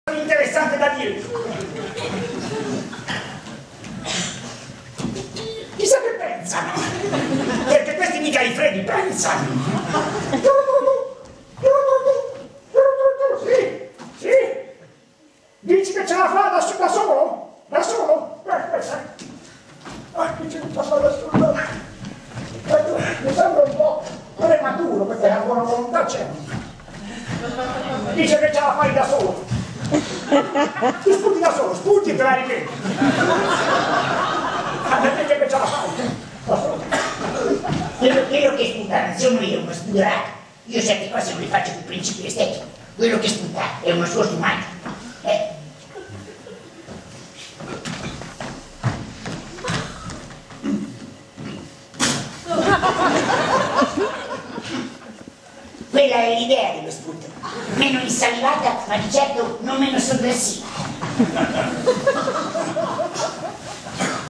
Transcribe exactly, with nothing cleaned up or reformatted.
Interessante da dire. Chissà che pensano, perché questi mica i freddi pensano. Sì, sì. Dici che ce la fa da, da solo? Da solo? Ah, che ce la fa da solo? Mi sembra un po' prematuro, perché la buona volontà c'è. Dice che ce la fai da solo. Tu sputi da solo, sputi e te la ripeti. Ma perché che ce la fai? Da solo. Quello, quello che spunta non sono io, uno spuderato. Io certe cose non le faccio per principio estetico. Quello che spunta è uno scostumato. Eh. Quella è l'idea dello spunto. Meno insalivata, ma di certo non meno sovversiva.